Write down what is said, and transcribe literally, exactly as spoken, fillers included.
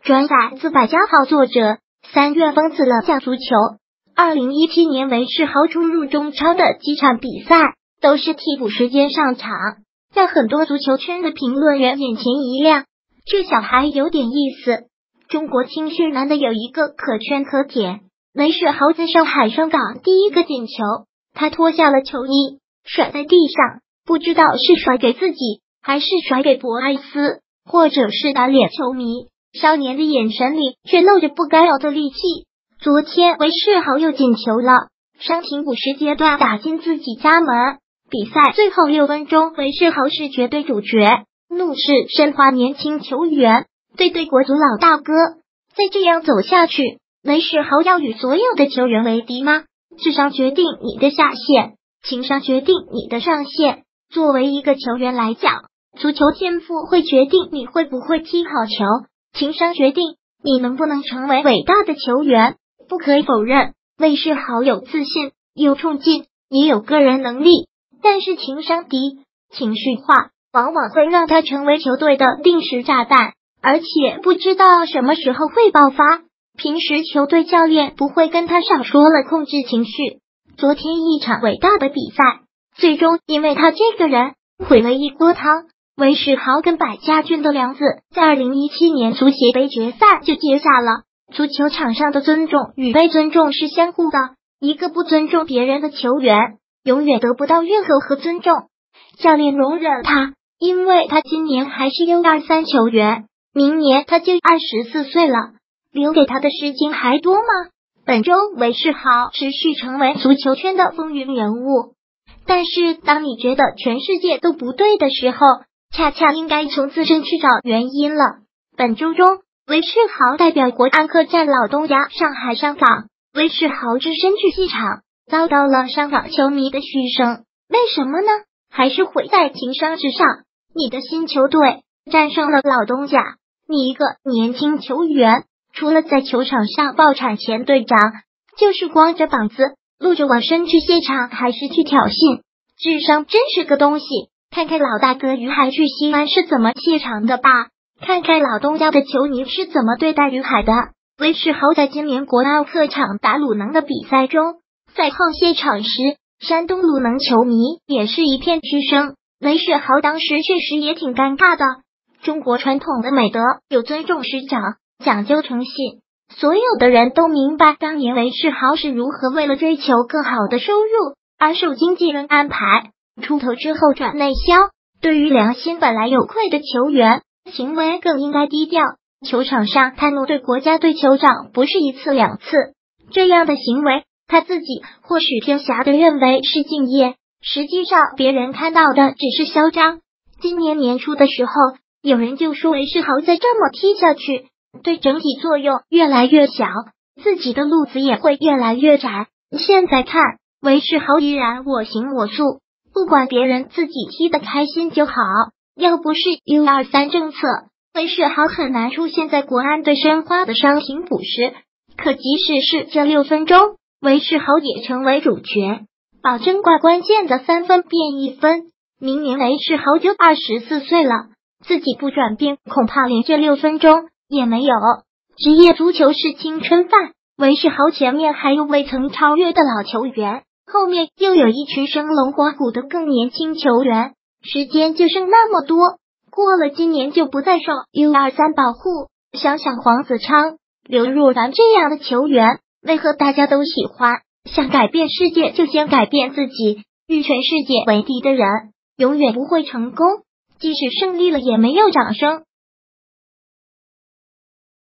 转载自百家号作者三月疯子了讲足球。二零一七年韦世豪出入中超的几场比赛都是替补时间上场，让很多足球圈的评论员眼前一亮。这小孩有点意思。中国青训男的有一个可圈可点，韦世豪在上海上港第一个进球，他脱下了球衣甩在地上，不知道是甩给自己还是甩给博埃斯，或者是打脸球迷。少年的眼神里却露着不该有的戾气。昨天韦世豪又进球了，伤停补时阶段打进自己家门。比赛最后六分钟，韦世豪是绝对主角，怒视申花年轻球员，对对国足老大哥。再这样走下去，韦世豪要与所有的球员为敌吗？智商决定你的下限，情商决定你的上限。作为一个球员来讲，足球天赋会决定你会不会踢好球，情商决定你能不能成为伟大的球员。不可以否认，韦世豪有自信，有冲劲，也有个人能力，但是情商低，情绪化往往会让他成为球队的定时炸弹，而且不知道什么时候会爆发。平时球队教练不会跟他少说了控制情绪。昨天一场伟大的比赛，最终因为他这个人毁了一锅汤。韦世豪跟百家俊的梁子在二零一七年足协杯决赛就结下了。足球场上的尊重与被尊重是相互的，一个不尊重别人的球员永远得不到认可和尊重。教练容忍他，因为他今年还是 U 二十三 球员，明年他就二十四岁了，留给他的时间还多吗？本周韦世豪持续成为足球圈的风云人物，但是当你觉得全世界都不对的时候，恰恰应该从自身去找原因了。本周中，韦世豪代表国安客战老东家上海上港，韦世豪只身去戏场，遭到了上港球迷的嘘声。为什么呢？还是毁在情商之上。你的新球队战胜了老东家，你一个年轻球员，除了在球场上爆产前队长，就是光着膀子露着网身去现场，还是去挑衅。智商真是个东西。看看老大哥于海去西安是怎么谢场的吧，看看老东家的球迷是怎么对待于海的。韦世豪在今年国安客场打鲁能的比赛中，赛后谢场时，山东鲁能球迷也是一片嘘声。韦世豪当时确实也挺尴尬的。中国传统的美德有尊重师长，讲究诚信，所有的人都明白当年韦世豪是如何为了追求更好的收入而受经纪人安排，出头之后转内销。对于良心本来有愧的球员，行为更应该低调。球场上他怒对国家队酋长不是一次两次，这样的行为他自己或许天狭的认为是敬业，实际上别人看到的只是嚣张。今年年初的时候，有人就说韦世豪再这么踢下去，对整体作用越来越小，自己的路子也会越来越窄。现在看，韦世豪依然我行我素，不管别人，自己踢得开心就好。要不是 U 二十三 政策，韦世豪很难出现在国安队申花的伤停补时。可即使是这六分钟，韦世豪也成为主角，保证挂关键的三分变一分。明年韦世豪就二十四岁了，自己不转变，恐怕连这六分钟也没有。职业足球是青春饭，韦世豪前面还有未曾超越的老球员，后面又有一群生龙活虎的更年轻球员，时间就剩那么多，过了今年就不再受 U 二十三 保护。想想黄子昌、刘若凡这样的球员，为何大家都喜欢？想改变世界就先改变自己，与全世界为敌的人永远不会成功，即使胜利了也没有掌声。